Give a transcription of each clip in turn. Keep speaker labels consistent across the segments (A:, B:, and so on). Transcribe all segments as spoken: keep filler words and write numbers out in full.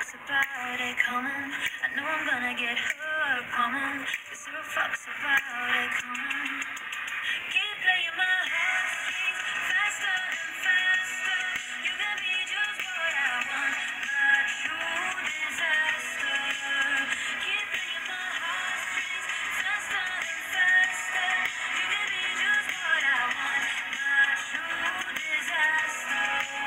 A: fucks about it, come on. I know I'm gonna get hurt, come on. Cause who fucks about it, come on. Keep playing my heartstrings faster and faster. You can be just what I want, my true disaster. Keep playing my heartstrings faster and faster. You can be just what I want, my true disaster.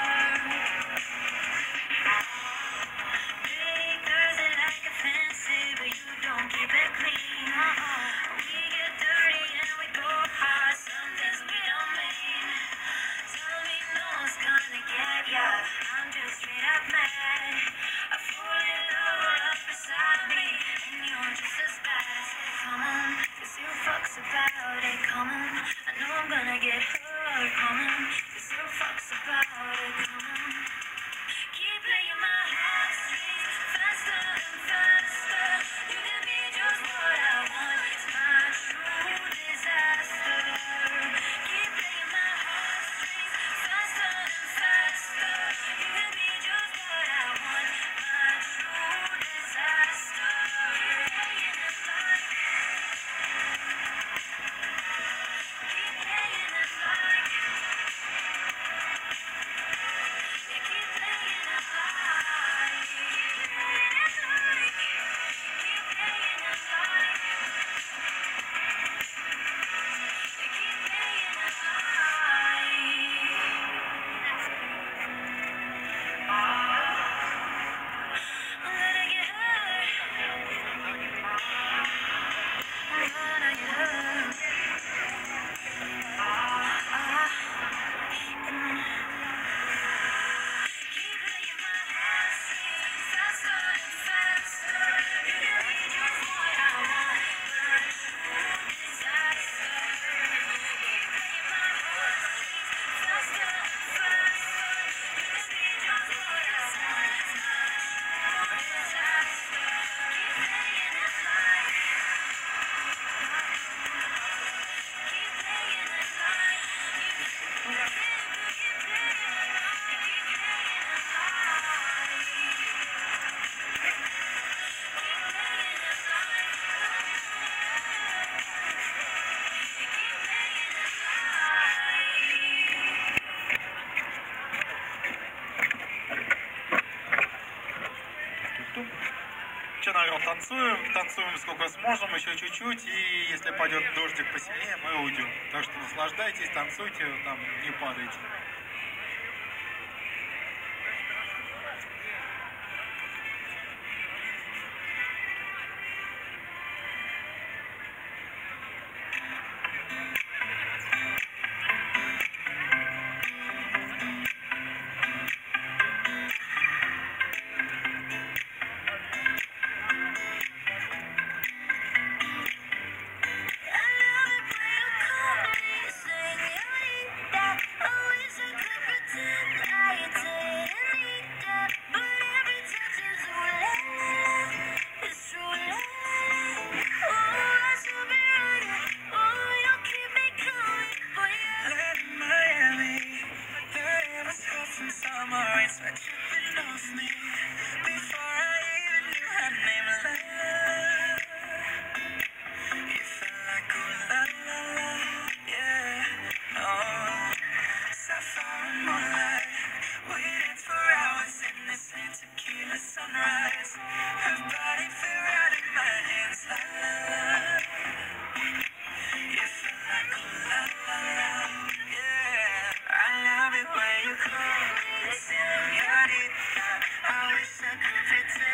A: Big Thursday like a fancy, but you don't keep it clean. Uh-uh. We get dirty and we go hard. Some days we don't mean. Tell me no one's gonna get ya. I'm just straight up mad. I fall in love all up beside me, and you're just as bad. Come on, cause who fucks about it? Come on, I know I'm gonna get hurt. Come on, cause who fucks about it? Come on. Keep playing my heartstrings faster and faster. You can be just what I want. It's my true disaster. Keep playing my heartstrings faster and faster. You can be just what I want. My true disaster. Playing it like. Keep playing it like. You keep playing it like. Keep playing it like. Keep playing it like. You keep playing it like. I'm gonna get hurt. I'm gonna get hurt. Ah, mm. Keep playing my heartstrings faster and faster. You can be just what I want, my true disaster. Keep playing my heartstrings faster and faster. You can be just what I want, my true disaster. Keep playing it like. Keep playing it like. You keep keep playing it like. You keep playing it like. Keep playing it like. You keep playing it like.
B: Туп-туп. Че, народ, танцуем, танцуем сколько сможем, еще чуть-чуть, и если пойдет дождик посильнее, мы уйдем. Так что наслаждайтесь, танцуйте, там не падайте.
A: I love it when you call me señorita. I wish I could pretend I didn't need that, but every touch is ooh la la la. It's true la la la. Ooh, I should be running. Ooh, you keep me coming, but yeah.
C: Land in Miami, the air was hot from summer rain, sweat dripping off me. Before I even knew her name, la la. You felt like ooh la la la, yeah. Oh, sapphire moonlight, we danced for hours in the same tequila sunrise. Her body fit right in my hands, la la la. You feel like ooh la la la, yeah. I love it when you call me señorita. I wish I could pretend